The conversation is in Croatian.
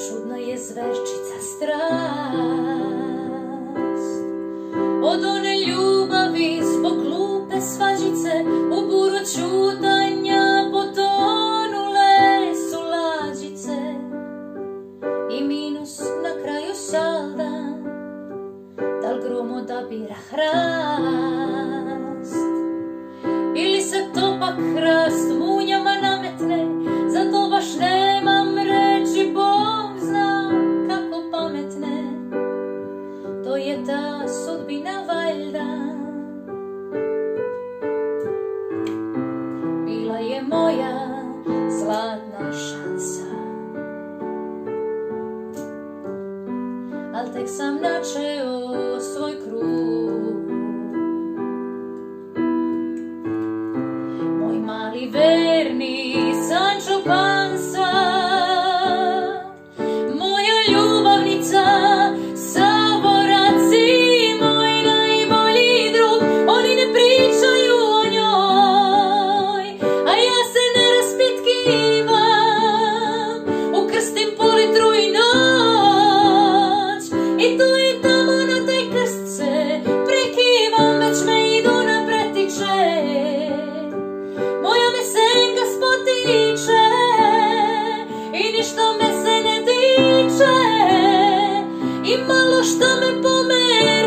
čudna je zverčica strast. Od one ljubavi zbog glupe svađice u buru čutanja potonule su lađice i minus na kraju salda. Dal grom odabira hrast ili se topak hrast munjama nametne, zato baš nemam reći, Bog zna kako pametne. To je ta sudbina valjda. Bila je moja zlatna šansa, al tek sam načeo svoj krug. Moj mali verni Sancho Panza, moja ljubavnica, saborac i moj najbolji drug. Oni ne pričaju o njoj, a ja se ne raspitkivam, ukrstim po litru i noć. I tu i tamo na taj krst se prekivam, već me idu na pretiče. Moja me senka spotiče i ništa me se ne tiče, i malo što me pomeri